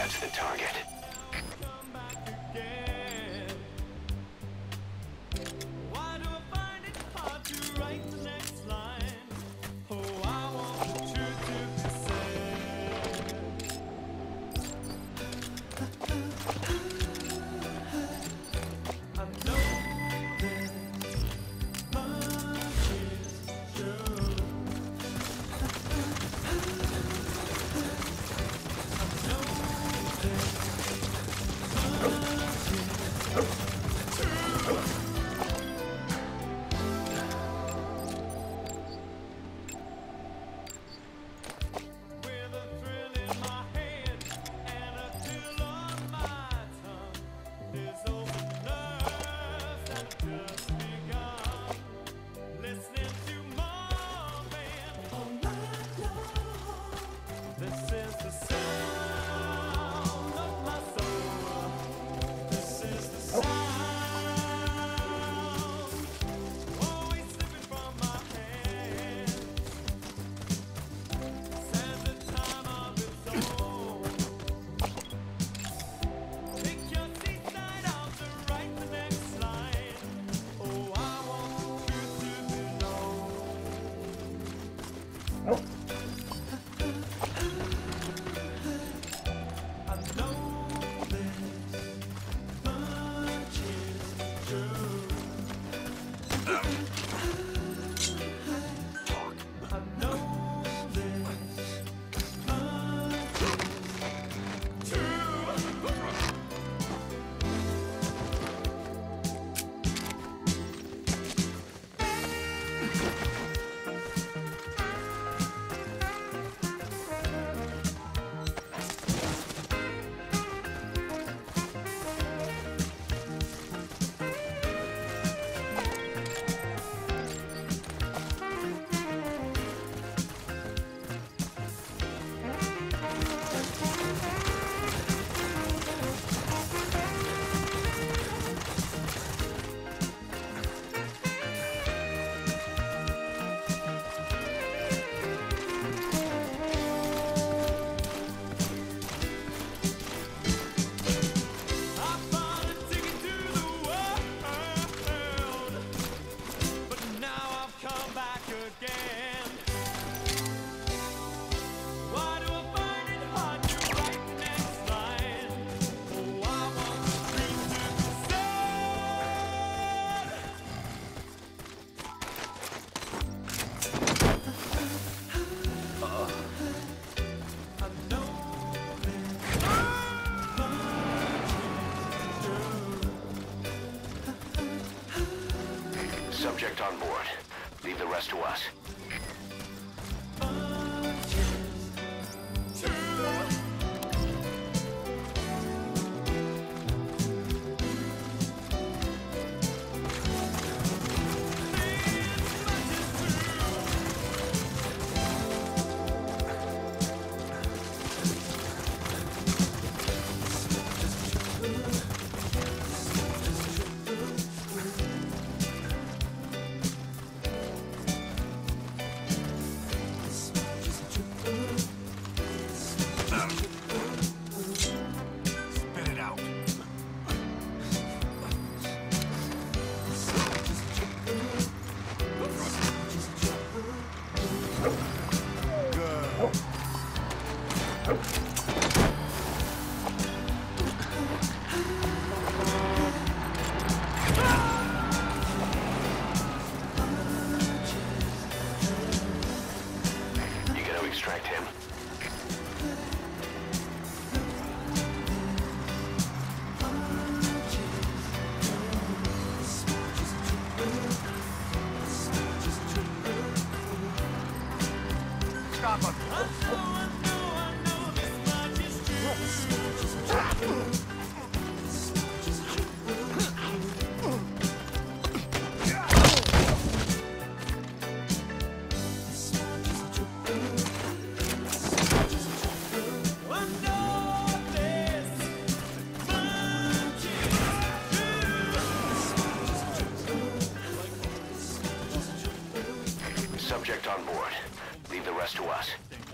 That's the target. Why do I find it hard to write the next line? Oh, I want the truth to be said. I know that much is true. With a thrill in my head and a chill on my tongue, this open nerves have just begun. Listening to Marvin all night long. This is the sound of my soul. This is the sound. Always slipping from my hands. Stands a time of its own. Pick your seat side out to write the next line. Oh, I want the truth to be known. I know this much is true. I know this much is true. I found a ticket to the world, but now I've come back again. Why do I find it hard to write the next line? Oh, I want the truth to be said. I know this much is true. Subject on board. Leave the rest to us. Spit it out. You gotta extract him. Stop him. I know this much is true. I know this much is true. Subject on board. Leave the rest to us.